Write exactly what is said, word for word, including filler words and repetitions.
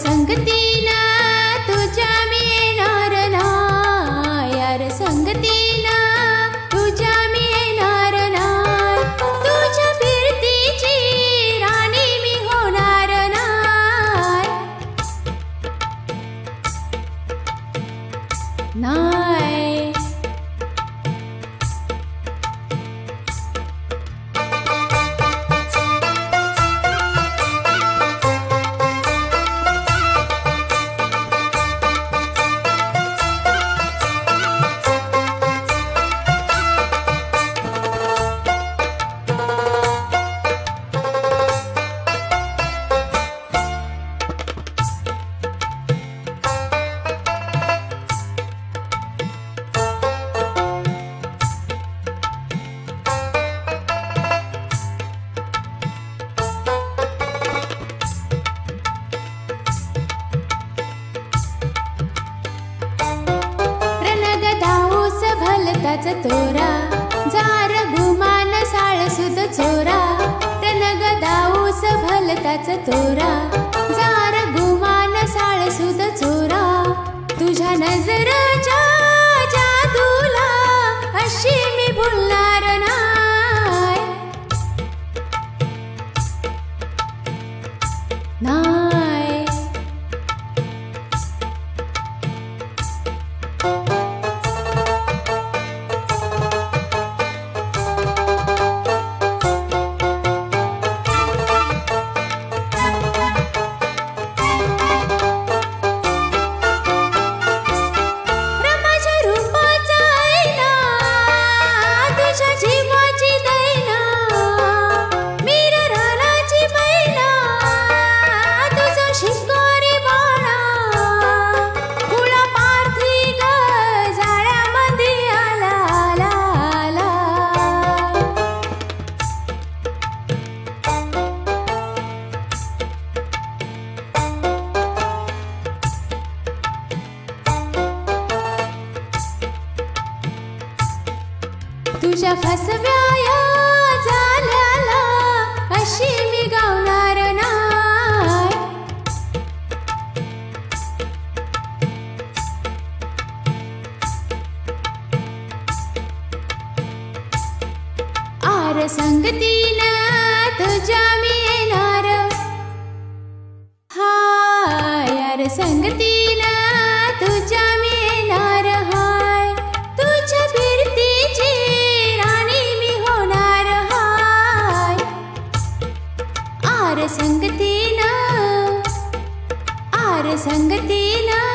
संगतीना तुझ्या मी येणार नाय, यार संगतीना तुझ्या मी येणार नाय, तुझ्या फिरतीची राणी मी होणार नाय, नाय। भलताच तोरा जार गुमान साळसुद चोरा, रनग दाऊस भलताच तोरा जार गुमान साळसुद चोरा, तुझ्या नजरेच्या जादूला अशी मी भुलणार नाय, नाय। तुझ्या फसव्या झाल्याला अशी मी गावणार नाय, आर संगतीना तुझ्या मी येणार, हाय यार संगतीना तुझ्या मी येणार हाय, तुझ्या फिरतीची आर संगतीना, आर संगतीना।